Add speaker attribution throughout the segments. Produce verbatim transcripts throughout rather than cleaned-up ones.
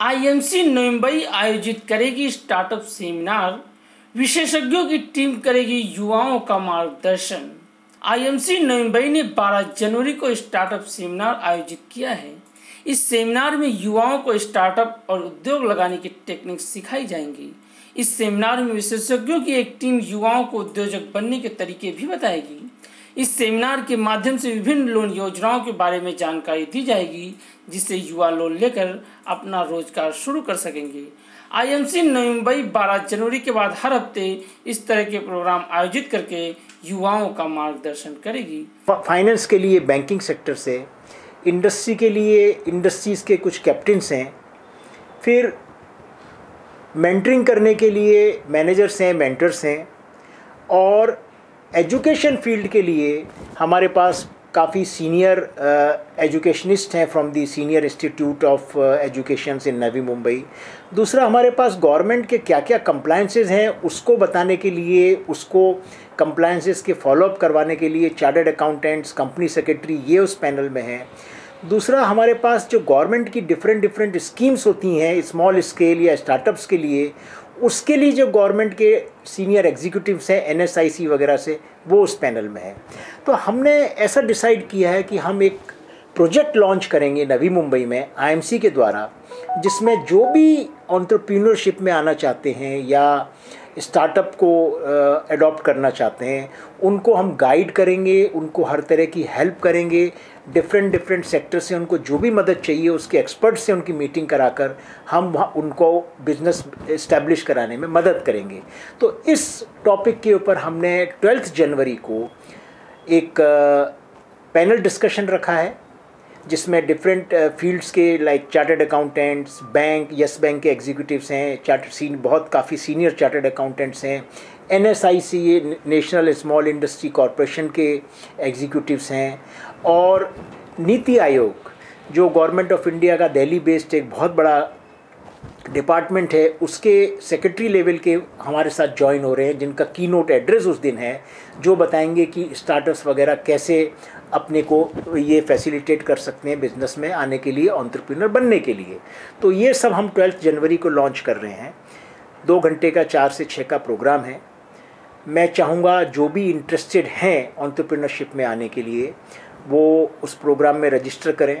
Speaker 1: IMC Navi Mumbai आयोजित करेगी startup seminar, विशेषज्ञों की टीम करेगी युवाओं का मार्गदर्शन। आईएमसी नवी मुंबई ने बारह जनवरी को स्टार्टअप सेमिनार आयोजित किया है। इस सेमिनार में युवाओं को स्टार्टअप और उद्योग लगाने की टेक्निक सिखाई जाएंगी। इस सेमिनार में विशेषज्ञों की एक टीम युवाओं को उद्योजक बनने के तरीके भी बताएगी। इस सेमिनार के माध्यम से विभिन्न लोन योजनाओं के बारे में जानकारी दी जाएगी, जिससे युवा लोन लेकर अपना रोजगार शुरू कर सकेंगे। आईएमसी नवी मुंबई बारह जनवरी के बाद हर हफ्ते इस तरह के प्रोग्राम आयोजित करके युवाओं का मार्गदर्शन करेगी।
Speaker 2: फाइनेंस के लिए बैंकिंग सेक्टर से, इंडस्ट्री के लिए इंडस्ट्रीज़ के कुछ कैप्टन्स हैं, फिर मेंटरिंग करने के लिए मैनेजर्स हैं, मेंटर्स हैं, और एजुकेशन फील्ड के लिए हमारे पास काफ़ी सीनियर एजुकेशनिस्ट हैं from the senior institute of education in Navi Mumbai. दूसरा, हमारे पास गवर्नमेंट के क्या क्या कंप्लायंसेस हैं उसको बताने के लिए, उसको कंप्लायंसेस के फॉलोअप करवाने के लिए चार्टर्ड अकाउंटेंट्स, कंपनी सेक्रेटरी, ये उस पैनल में हैं। दूसरा, हमारे पास जो गवर्नमेंट की डिफरेंट डिफरेंट स्कीम्स होती हैं स्मॉल स्केल या स्टार्टअप्स के लिए, उसके लिए जो गवर्नमेंट के सीनियर एग्जीक्यूटिव्स हैं एन एस आई सी वगैरह से, वो उस पैनल में है। तो हमने ऐसा डिसाइड किया है कि हम एक प्रोजेक्ट लॉन्च करेंगे नवी मुंबई में आई एम सी के द्वारा, जिसमें जो भी एंटरप्रेन्योरशिप में आना चाहते हैं या स्टार्टअप को अडॉप्ट करना चाहते हैं, उनको हम गाइड करेंगे, उनको हर तरह की हेल्प करेंगे। डिफरेंट डिफरेंट सेक्टर से उनको जो भी मदद चाहिए उसके एक्सपर्ट से उनकी मीटिंग कराकर हम उनको बिजनेस इस्टेब्लिश कराने में मदद करेंगे। तो इस टॉपिक के ऊपर हमने ट्वेल्थ जनवरी को एक पैनल डिस्कशन रखा है, जिसमें डिफरेंट फील्ड्स के like chartered accountants, bank, yes bank के एग्जीक्यूटिव्स हैं, चार्टर्ड सीन बहुत काफ़ी सीनियर चार्टर्ड अकाउंटेंट्स हैं, N S I C national small industry corporation के एग्जीक्यूटिव्स हैं, और नीति आयोग जो गवर्नमेंट ऑफ इंडिया का दिल्ली बेस्ड एक बहुत बड़ा डिपार्टमेंट है, उसके सेक्रेटरी लेवल के हमारे साथ ज्वाइन हो रहे हैं, जिनका की नोट एड्रेस उस दिन है, जो बताएंगे कि स्टार्टअप्स वगैरह कैसे अपने को ये फैसिलिटेट कर सकते हैं बिज़नेस में आने के लिए, एंटरप्रेन्योर बनने के लिए। तो ये सब हम ट्वेल्थ जनवरी को लॉन्च कर रहे हैं। दो घंटे का चार से छः का प्रोग्राम है। मैं चाहूँगा जो भी इंटरेस्टेड हैं एंटरप्रेन्योरशिप में आने के लिए, वो उस प्रोग्राम में रजिस्टर करें।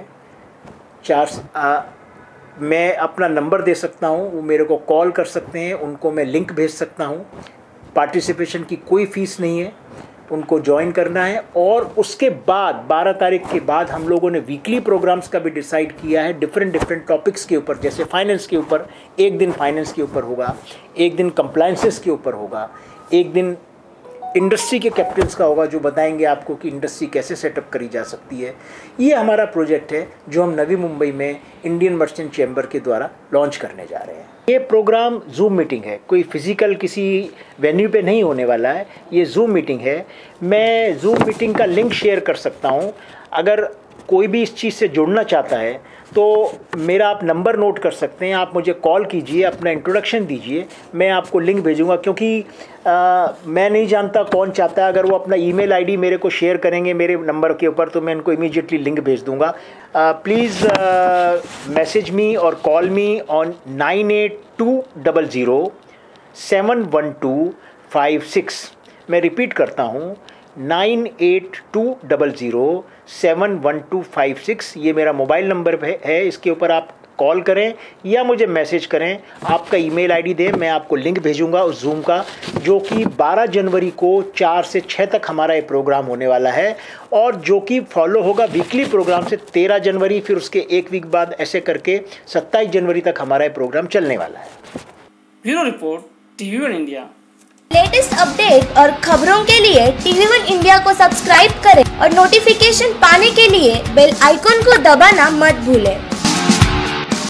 Speaker 2: चार आ, मैं अपना नंबर दे सकता हूँ, वो मेरे को कॉल कर सकते हैं, उनको मैं लिंक भेज सकता हूँ। पार्टिसिपेशन की कोई फ़ीस नहीं है, उनको ज्वाइन करना है। और उसके बाद बारह तारीख के बाद हम लोगों ने वीकली प्रोग्राम्स का भी डिसाइड किया है, डिफरेंट डिफरेंट टॉपिक्स के ऊपर। जैसे फाइनेंस के ऊपर एक दिन फाइनेंस के ऊपर होगा, एक दिन कंप्लायंसेस के ऊपर होगा, एक दिन इंडस्ट्री के कैप्टन्स का होगा जो बताएंगे आपको कि इंडस्ट्री कैसे सेटअप करी जा सकती है। ये हमारा प्रोजेक्ट है जो हम नवी मुंबई में इंडियन मर्चेंट चैम्बर के द्वारा लॉन्च करने जा रहे हैं। ये प्रोग्राम जूम मीटिंग है, कोई फिजिकल किसी वेन्यू पे नहीं होने वाला है, ये जूम मीटिंग है। मैं जूम मीटिंग का लिंक शेयर कर सकता हूँ। अगर कोई भी इस चीज़ से जुड़ना चाहता है तो मेरा आप नंबर नोट कर सकते हैं, आप मुझे कॉल कीजिए, अपना इंट्रोडक्शन दीजिए, मैं आपको लिंक भेजूंगा। क्योंकि आ, मैं नहीं जानता कौन चाहता है, अगर वो अपना ईमेल आईडी मेरे को शेयर करेंगे मेरे नंबर के ऊपर, तो मैं उनको इमीडिएटली लिंक भेज दूंगा। प्लीज़ मैसेज मी और call me on nine eight two double zero seven one two five six. मैं रिपीट करता हूँ, nine eight two double zero seven one two five six, ये मेरा मोबाइल नंबर है। इसके ऊपर आप कॉल करें या मुझे मैसेज करें, आपका ईमेल आईडी दें, मैं आपको लिंक भेजूंगा उस जूम का, जो कि बारह जनवरी को चार से छः तक हमारा ये प्रोग्राम होने वाला है, और जो कि फॉलो होगा वीकली प्रोग्राम से तेरह जनवरी, फिर उसके एक वीक बाद ऐसे करके सत्ताईस जनवरी तक हमारा ये प्रोग्राम चलने वाला है।
Speaker 1: Bureau report, TV one India.
Speaker 3: Latest update और खबरों के लिए टीवी वन इंडिया को सब्सक्राइब करें और नोटिफिकेशन पाने के लिए बेल आइकॉन को दबाना मत भूलें।